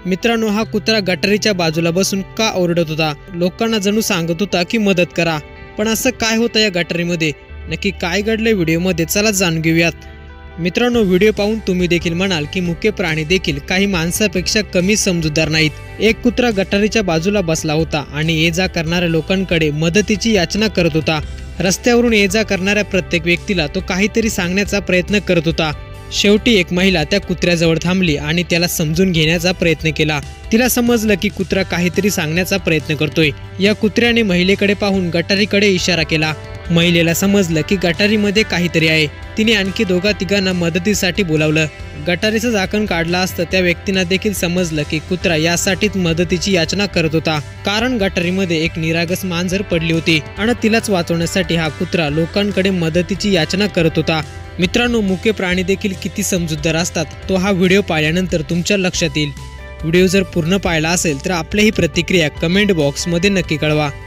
मित्रांनो, हा कुत्रा गटारीच्या बाजूला बसून का ओरडत होता? लोकांना जणू सांगत होता की मदत करा. पण असं काय होतं या गटारीमध्ये? नक्की काय घडलंय व्हिडिओमध्ये? चला जाणून घेऊयात. मित्रांनो, व्हिडिओ पाहून तुम्ही देखील म्हणाल की मुके प्राणी देखील काही माणसापेक्षा कमी समजूतदार नाहीत. एक कुत्रा गटारीच्या बाजूला बसला होता आणि ये जा करणाऱ्या लोकांकडे मदतीची याचना करत होता. रस्त्यावरून ये जा करणाऱ्या प्रत्येक व्यक्तीला तो काहीतरी सांगण्याचा प्रयत्न करत होता. शेवटी एक महिला त्या कुत्र्याजवळ थांबली आणि त्याला समजून घेण्याचा प्रयत्न केला. तिला समजलं की कुत्रा काहीतरी सांगण्याचा प्रयत्न करतोय. या कुत्र्याने महिलेकडे पाहून गटारीकडे इशारा केला. महिलेला समजलं की गटारीमध्ये काहीतरी आहे. तिने आणखी दोघा तिघांना मदतीसाठी बोलावलं. गटारीचं झाकण काढलं असतं त्या व्यक्तींना देखील समजलं की कुत्रा यासाठीच मदतीची याचना करत होता, कारण गटारीमध्ये एक निरागस मांजर पडली होती आणि तिलाच वाचवण्यासाठी हा कुत्रा लोकांकडे मदतीची याचना करत होता. मित्रांनो, मुके प्राणी देखील किती समजूतदार असतात तो हा व्हिडिओ पाहिल्यानंतर तुमच्या लक्षात येईल. व्हिडिओ जर पूर्ण पाहिला असेल तर आपल्याही प्रतिक्रिया कमेंट बॉक्समध्ये नक्की कळवा.